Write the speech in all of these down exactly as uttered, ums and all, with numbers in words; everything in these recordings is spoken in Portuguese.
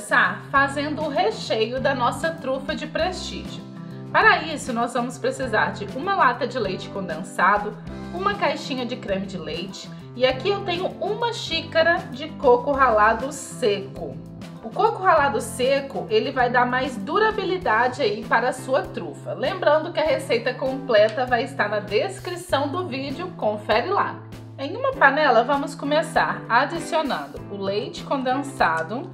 começar fazendo o recheio da nossa trufa de prestígio. Para isso, nós vamos precisar de uma lata de leite condensado, uma caixinha de creme de leite e aqui eu tenho uma xícara de coco ralado seco. O coco ralado seco, ele vai dar mais durabilidade aí para a sua trufa. Lembrando que a receita completa vai estar na descrição do vídeo, confere lá. Em uma panela, vamos começar adicionando o leite condensado,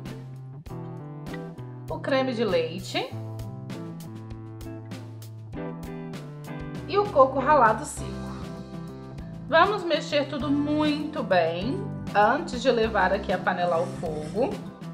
o creme de leite e o coco ralado seco. Vamos mexer tudo muito bem antes de levar aqui a panela ao fogo.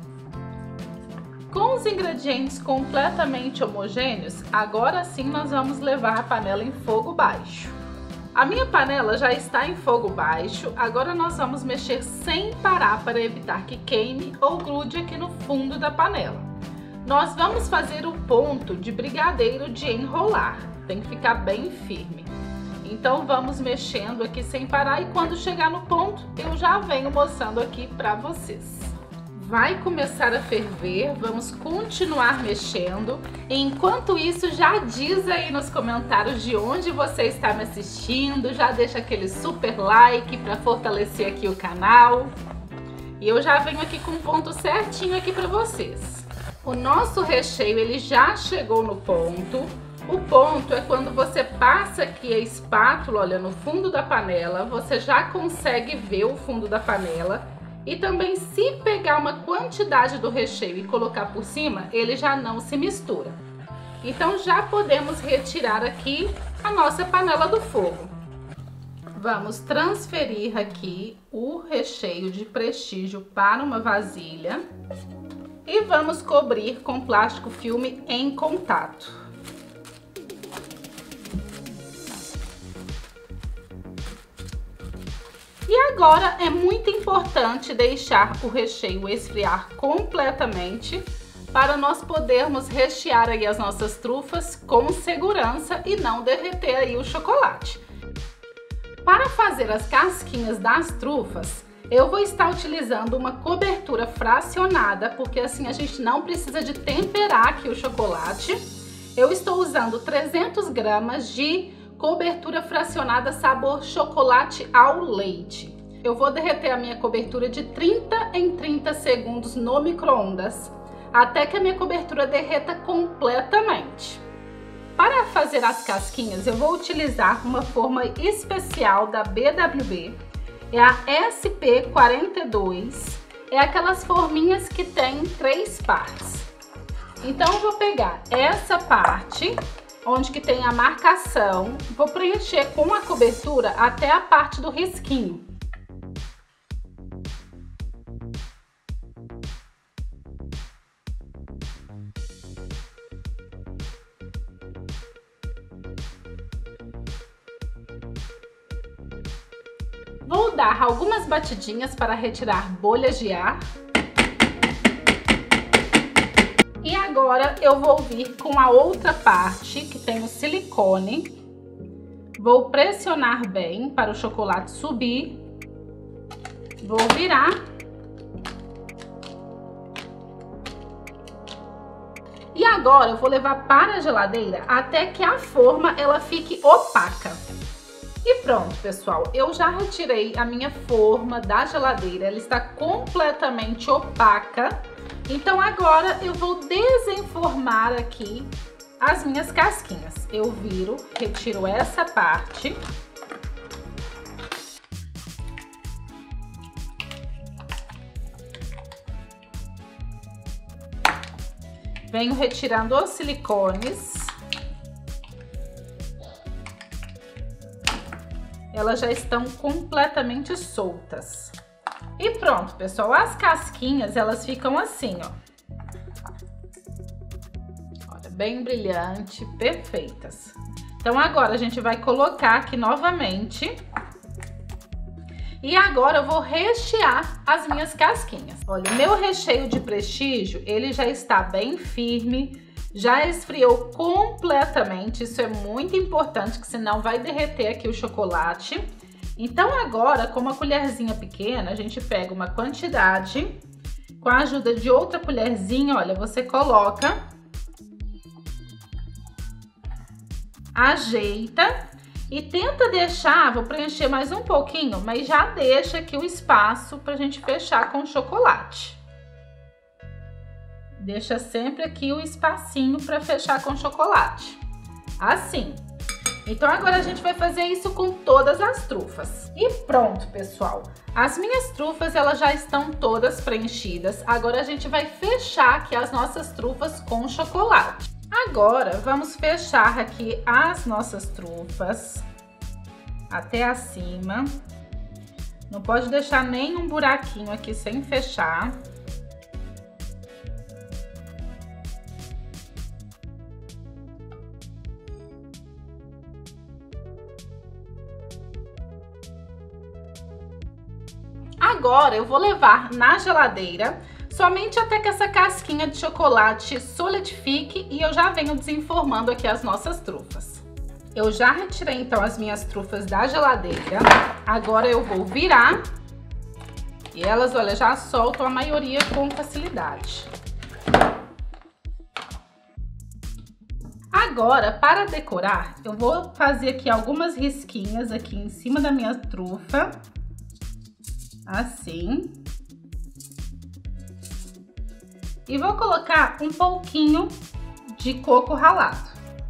Com os ingredientes completamente homogêneos, agora sim nós vamos levar a panela em fogo baixo. A minha panela já está em fogo baixo, agora nós vamos mexer sem parar para evitar que queime ou grude aqui no fundo da panela. Nós vamos fazer o ponto de brigadeiro de enrolar, tem que ficar bem firme. Então vamos mexendo aqui sem parar e quando chegar no ponto eu já venho mostrando aqui para vocês. Vai começar a ferver, vamos continuar mexendo. Enquanto isso, já diz aí nos comentários de onde você está me assistindo, já deixa aquele super like para fortalecer aqui o canal. E eu já venho aqui com um ponto certinho aqui para vocês. O nosso recheio ele já chegou no ponto. O ponto é quando você passa aqui a espátula, olha, no fundo da panela, você já consegue ver o fundo da panela. E também se pegar uma quantidade do recheio e colocar por cima, ele já não se mistura. Então já podemos retirar aqui a nossa panela do fogo. Vamos transferir aqui o recheio de prestígio para uma vasilha. E vamos cobrir com plástico filme em contato. E agora é muito importante deixar o recheio esfriar completamente para nós podermos rechear aí as nossas trufas com segurança e não derreter aí o chocolate. Para fazer as casquinhas das trufas, eu vou estar utilizando uma cobertura fracionada, porque assim a gente não precisa de temperar aqui o chocolate. Eu estou usando trezentas gramas de cobertura fracionada sabor chocolate ao leite. Eu vou derreter a minha cobertura de trinta em trinta segundos no micro-ondas, até que a minha cobertura derreta completamente. Para fazer as casquinhas, eu vou utilizar uma forma especial da B W B, é a S P quarenta e dois, é aquelas forminhas que tem três partes. Então eu vou pegar essa parte, onde que tem a marcação, vou preencher com a cobertura até a parte do risquinho. Vou dar algumas batidinhas para retirar bolhas de ar. E agora eu vou vir com a outra parte, que tem o silicone. Vou pressionar bem para o chocolate subir. Vou virar. E agora eu vou levar para a geladeira até que a forma ela fique opaca. E pronto, pessoal, eu já retirei a minha forma da geladeira, ela está completamente opaca. Então agora eu vou desenformar aqui as minhas casquinhas. Eu viro, retiro essa parte. Venho retirando os silicones. Elas já estão completamente soltas. E pronto, pessoal, as casquinhas, elas ficam assim, ó. Olha, bem brilhante, perfeitas. Então agora a gente vai colocar aqui novamente. E agora eu vou rechear as minhas casquinhas. Olha, o meu recheio de prestígio, ele já está bem firme, já esfriou completamente. Isso é muito importante, que senão vai derreter aqui o chocolate. Então agora, com uma colherzinha pequena, a gente pega uma quantidade, Com a ajuda de outra colherzinha, olha, você coloca, ajeita e tenta deixar, vou preencher mais um pouquinho, mas já deixa aqui o espaço pra gente fechar com o chocolate. Deixa sempre aqui o espacinho para fechar com chocolate. Assim. Então agora a gente vai fazer isso com todas as trufas. E pronto, pessoal. As minhas trufas, elas já estão todas preenchidas. Agora a gente vai fechar aqui as nossas trufas com chocolate. Agora vamos fechar aqui as nossas trufas até acima. Não pode deixar nenhum buraquinho aqui sem fechar. Agora eu vou levar na geladeira somente até que essa casquinha de chocolate solidifique e eu já venho desenformando aqui as nossas trufas. Eu já retirei então as minhas trufas da geladeira, agora eu vou virar e elas, olha, já soltam a maioria com facilidade. Agora, para decorar, eu vou fazer aqui algumas risquinhas aqui em cima da minha trufa. Assim. E vou colocar um pouquinho de coco ralado.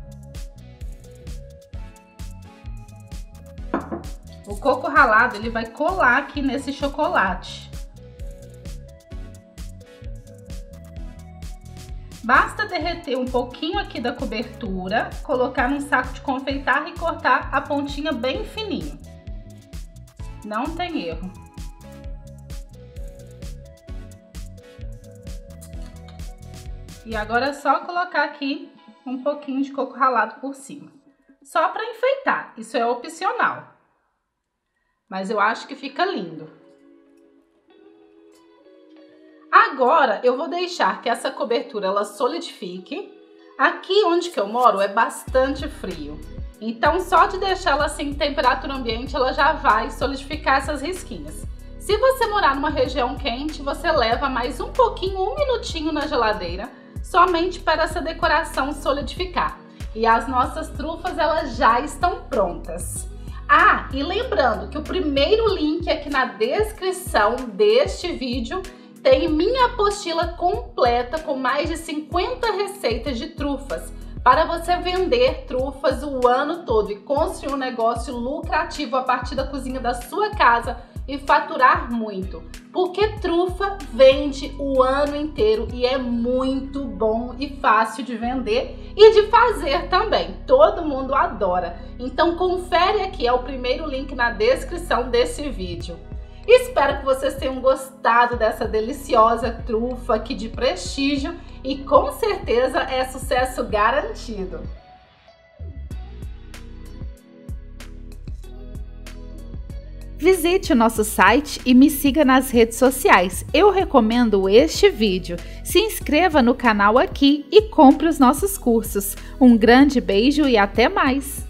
O coco ralado, ele vai colar aqui nesse chocolate. Basta derreter um pouquinho aqui da cobertura, colocar num saco de confeitar e cortar a pontinha bem fininho. Não tem erro. E agora é só colocar aqui um pouquinho de coco ralado por cima. Só para enfeitar, isso é opcional. Mas eu acho que fica lindo. Agora eu vou deixar que essa cobertura ela solidifique. Aqui onde que eu moro é bastante frio. Então só de deixar ela assim em temperatura ambiente ela já vai solidificar essas risquinhas. Se você morar numa região quente, você leva mais um pouquinho, um minutinho na geladeira, somente para essa decoração solidificar. E as nossas trufas, elas já estão prontas. Ah, e lembrando que o primeiro link aqui na descrição deste vídeo tem minha apostila completa com mais de cinquenta receitas de trufas para você vender trufas o ano todo e construir um negócio lucrativo a partir da cozinha da sua casa e faturar muito, porque trufa vende o ano inteiro e é muito bom e fácil de vender e de fazer também, todo mundo adora. Então confere aqui, é o primeiro link na descrição desse vídeo. Espero que vocês tenham gostado dessa deliciosa trufa aqui de prestígio e com certeza é sucesso garantido. Visite o nosso site e me siga nas redes sociais. Eu recomendo este vídeo. Se inscreva no canal aqui e compre os nossos cursos. Um grande beijo e até mais!